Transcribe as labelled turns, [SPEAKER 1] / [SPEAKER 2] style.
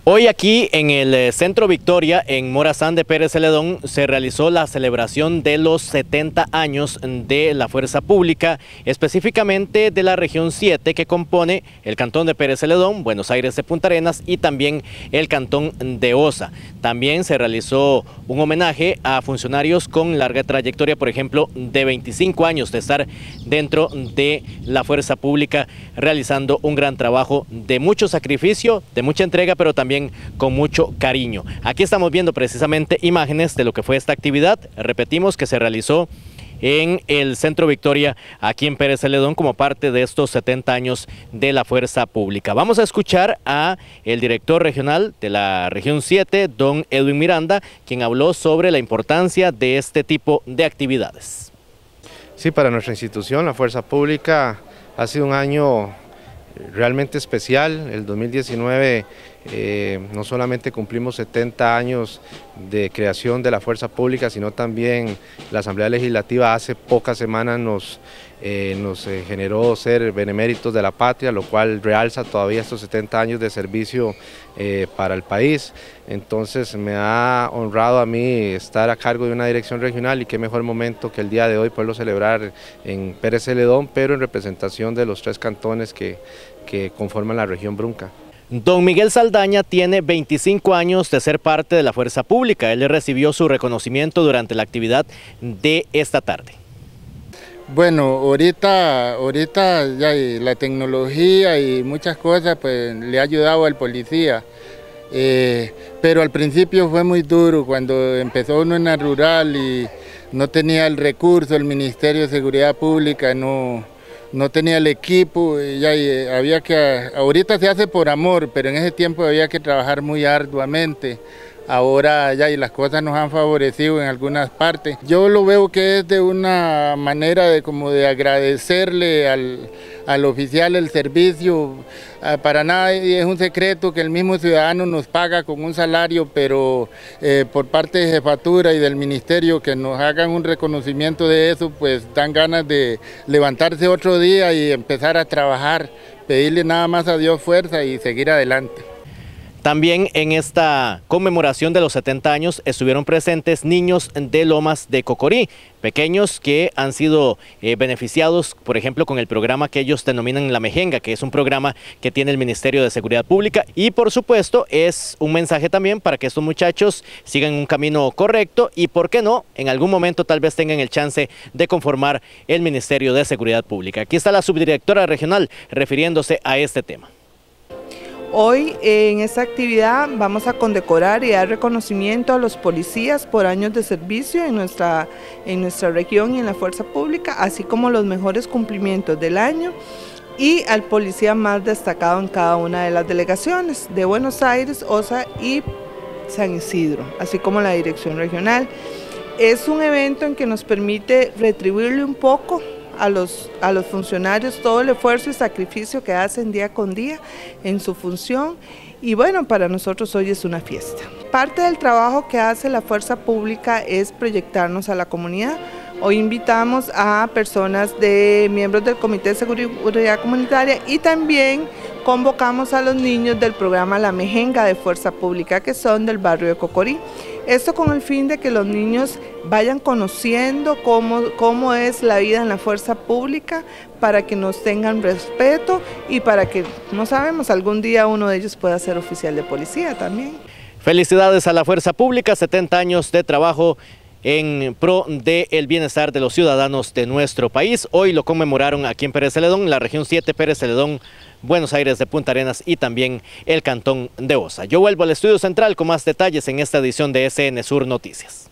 [SPEAKER 1] Hoy aquí en el Centro Victoria, en Morazán de Pérez Celedón, se realizó la celebración de los 70 años de la Fuerza Pública, específicamente de la región 7 que compone el cantón de Pérez Celedón, Buenos Aires de Punta Arenas y también el cantón de Osa. También se realizó un homenaje a funcionarios con larga trayectoria, por ejemplo, de 25 años de estar dentro de la Fuerza Pública, realizando un gran trabajo de mucho sacrificio, de mucha entrega, pero también con mucho cariño. Aquí estamos viendo precisamente imágenes de lo que fue esta actividad, repetimos, que se realizó en el Centro Victoria, aquí en Pérez Celedón, como parte de estos 70 años de la Fuerza Pública. Vamos a escuchar a el director regional de la región 7, don Edwin Miranda, quien habló sobre la importancia de este tipo de actividades.
[SPEAKER 2] Sí, para nuestra institución, la Fuerza Pública, ha sido un año realmente especial. El 2019 no solamente cumplimos 70 años de creación de la Fuerza Pública, sino también la Asamblea Legislativa hace pocas semanas nos generó ser beneméritos de la patria, lo cual realza todavía estos 70 años de servicio para el país. Entonces me ha honrado a mí estar a cargo de una dirección regional, y qué mejor momento que el día de hoy poderlo celebrar en Pérez Celedón, pero en representación de los 3 cantones que conforman la región Brunca.
[SPEAKER 1] Don Miguel Saldaña tiene 25 años de ser parte de la Fuerza Pública. Él recibió su reconocimiento durante la actividad de esta tarde.
[SPEAKER 3] Bueno, ahorita ya la tecnología y muchas cosas pues le ha ayudado al policía, pero al principio fue muy duro cuando empezó uno en la rural y no tenía el recurso, el Ministerio de Seguridad Pública no tenía el equipo, había que, ahorita se hace por amor, pero en ese tiempo había que trabajar muy arduamente. Ahora ya las cosas nos han favorecido en algunas partes. Yo lo veo que es de una manera de agradecerle al oficial el servicio. Para nada es un secreto que el mismo ciudadano nos paga con un salario, pero por parte de jefatura y del ministerio que nos hagan un reconocimiento de eso, pues dan ganas de levantarse otro día y empezar a trabajar, pedirle nada más a Dios fuerza y seguir adelante.
[SPEAKER 1] También en esta conmemoración de los 70 años estuvieron presentes niños de Lomas de Cocorí, pequeños que han sido beneficiados, por ejemplo, con el programa que ellos denominan La Mejenga, que es un programa que tiene el Ministerio de Seguridad Pública, y por supuesto es un mensaje también para que estos muchachos sigan un camino correcto y, por qué no, en algún momento tal vez tengan el chance de conformar el Ministerio de Seguridad Pública. Aquí está la subdirectora regional refiriéndose a este tema.
[SPEAKER 4] Hoy en esta actividad vamos a condecorar y dar reconocimiento a los policías por años de servicio en nuestra región y en la Fuerza Pública, así como los mejores cumplimientos del año, y al policía más destacado en cada una de las delegaciones de Buenos Aires, Osa y San Isidro, así como la dirección regional. Es un evento en que nos permite retribuirle un poco a los funcionarios todo el esfuerzo y sacrificio que hacen día con día en su función, y bueno, para nosotros hoy es una fiesta. Parte del trabajo que hace la Fuerza Pública es proyectarnos a la comunidad. Hoy invitamos a personas miembros del Comité de Seguridad Comunitaria, y también convocamos a los niños del programa La Mejenga de Fuerza Pública, que son del barrio de Cocorí. Esto con el fin de que los niños vayan conociendo cómo es la vida en la Fuerza Pública, para que nos tengan respeto y para que, no sabemos, algún día uno de ellos pueda ser oficial de policía también.
[SPEAKER 1] Felicidades a la Fuerza Pública, 70 años de trabajo en pro del bienestar de los ciudadanos de nuestro país. Hoy lo conmemoraron aquí en Pérez Celedón, la región 7, Pérez Celedón, Buenos Aires de Punta Arenas y también el cantón de Osa. Yo vuelvo al estudio central con más detalles en esta edición de SN Sur Noticias.